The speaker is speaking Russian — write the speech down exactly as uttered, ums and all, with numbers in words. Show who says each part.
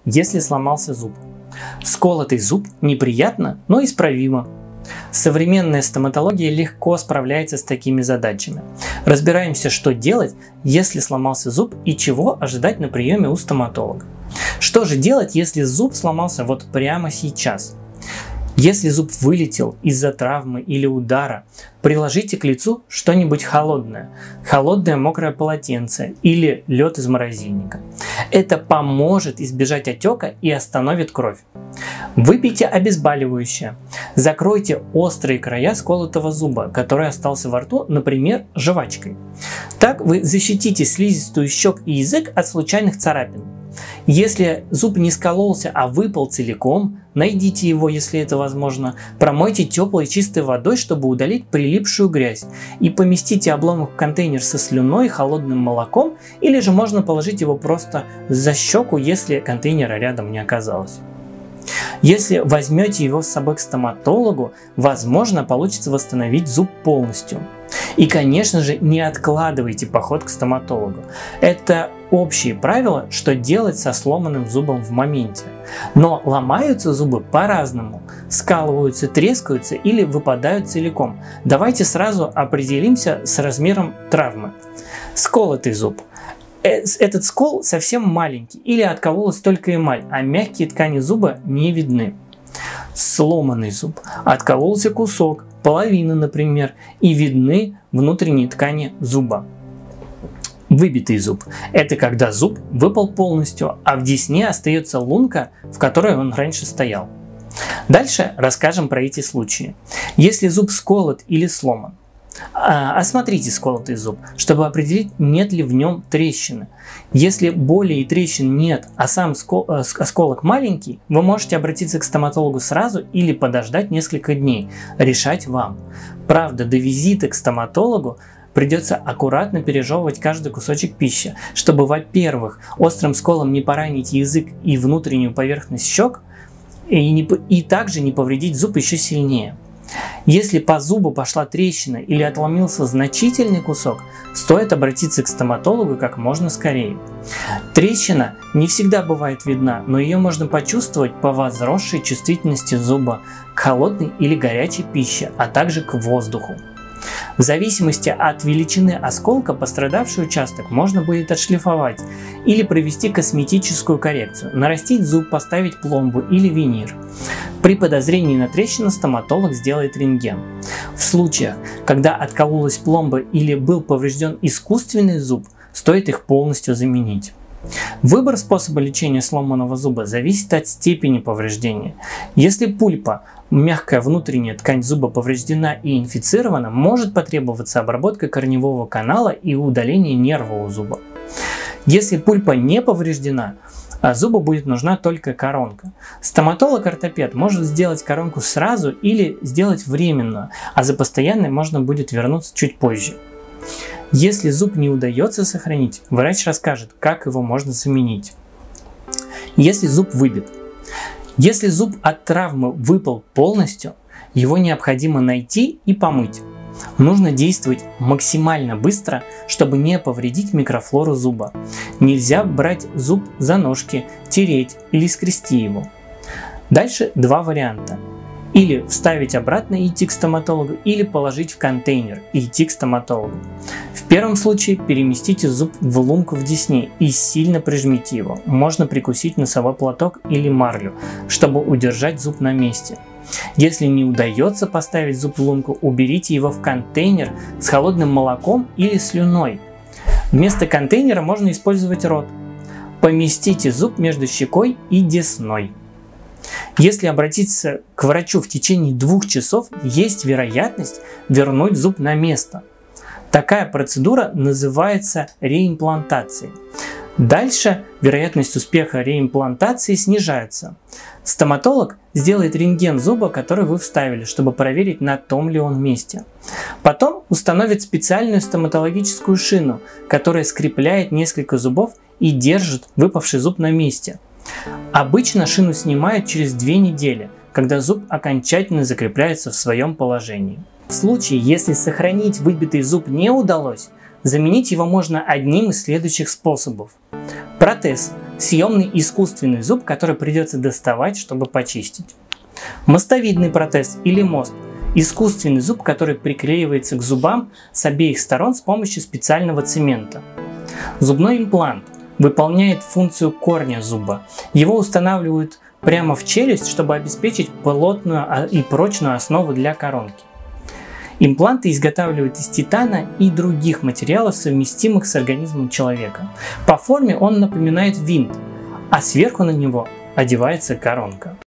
Speaker 1: если сломался зуб? Сколотый зуб неприятно, но исправимо. Современная стоматология легко справляется с такими задачами. Разбираемся, что делать, если сломался зуб, и чего ожидать на приеме у стоматолога. Что же делать, если зуб сломался вот прямо сейчас? Если зуб вылетел из-за травмы или удара, приложите к лицу что-нибудь холодное. Холодное мокрое полотенце или лед из морозильника. Это поможет избежать отека и остановит кровь. Выпейте обезболивающее. Закройте острые края сколотого зуба, который остался во рту, например, жвачкой. Так вы защитите слизистую щек и язык от случайных царапин. Если зуб не скололся, а выпал целиком, найдите его, если это возможно, промойте теплой чистой водой, чтобы удалить прилипшую грязь, и поместите обломок в контейнер со слюной, холодным молоком, или же можно положить его просто за щеку, если контейнера рядом не оказалось. Если возьмете его с собой к стоматологу, возможно, получится восстановить зуб полностью. И, конечно же, не откладывайте поход к стоматологу. Это общие правила, что делать со сломанным зубом в моменте. Но ломаются зубы по-разному. Скалываются, трескаются или выпадают целиком. Давайте сразу определимся с размером травмы. Сколотый зуб. Этот скол совсем маленький или откололась только эмаль, а мягкие ткани зуба не видны. Сломанный зуб. Откололся кусок, половина, например, и видны внутренние ткани зуба. Выбитый зуб. Это когда зуб выпал полностью, а в десне остается лунка, в которой он раньше стоял. Дальше расскажем про эти случаи. Если зуб сколот или сломан, осмотрите сколотый зуб, чтобы определить, нет ли в нем трещины. Если боли и трещин нет, а сам осколок маленький, вы можете обратиться к стоматологу сразу или подождать несколько дней. Решать вам. Правда, до визита к стоматологу придется аккуратно пережевывать каждый кусочек пищи, чтобы, во-первых, острым сколом не поранить язык и внутреннюю поверхность щек, и, не, и также не повредить зуб еще сильнее. Если по зубу пошла трещина или отломился значительный кусок, стоит обратиться к стоматологу как можно скорее. Трещина не всегда бывает видна, но ее можно почувствовать по возросшей чувствительности зуба к холодной или горячей пище, а также к воздуху. В зависимости от величины осколка пострадавший участок можно будет отшлифовать или провести косметическую коррекцию, нарастить зуб, поставить пломбу или винир. При подозрении на трещину стоматолог сделает рентген. В случаях, когда откололась пломба или был поврежден искусственный зуб, стоит их полностью заменить. Выбор способа лечения сломанного зуба зависит от степени повреждения. Если пульпа, мягкая внутренняя ткань зуба, повреждена и инфицирована, может потребоваться обработка корневого канала и удаление нерва у зуба. Если пульпа не повреждена, а зубу будет нужна только коронка. Стоматолог-ортопед может сделать коронку сразу или сделать временную, а за постоянной можно будет вернуться чуть позже. Если зуб не удается сохранить, врач расскажет, как его можно заменить. Если зуб выбит. Если зуб от травмы выпал полностью, его необходимо найти и помыть. Нужно действовать максимально быстро, чтобы не повредить микрофлору зуба. Нельзя брать зуб за ножки, тереть или скрести его. Дальше два варианта. Или вставить обратно и идти к стоматологу, или положить в контейнер и идти к стоматологу. В первом случае переместите зуб в лунку в десне и сильно прижмите его. Можно прикусить носовой платок или марлю, чтобы удержать зуб на месте. Если не удается поставить зуб в лунку, уберите его в контейнер с холодным молоком или слюной. Вместо контейнера можно использовать рот. Поместите зуб между щекой и десной. Если обратиться к врачу в течение двух часов, есть вероятность вернуть зуб на место. Такая процедура называется реимплантацией. Дальше вероятность успеха реимплантации снижается. Стоматолог сделает рентген зуба, который вы вставили, чтобы проверить, на том ли он месте. Потом установит специальную стоматологическую шину, которая скрепляет несколько зубов и держит выпавший зуб на месте. Обычно шину снимают через две недели, когда зуб окончательно закрепляется в своем положении. В случае, если сохранить выбитый зуб не удалось, заменить его можно одним из следующих способов. Протез съемный искусственный зуб, который придется доставать, чтобы почистить. Мостовидный протез или мост – искусственный зуб, который приклеивается к зубам с обеих сторон с помощью специального цемента. Зубной имплант выполняет функцию корня зуба. Его устанавливают прямо в челюсть, чтобы обеспечить плотную и прочную основу для коронки. Импланты изготавливают из титана и других материалов, совместимых с организмом человека. По форме он напоминает винт, а сверху на него одевается коронка.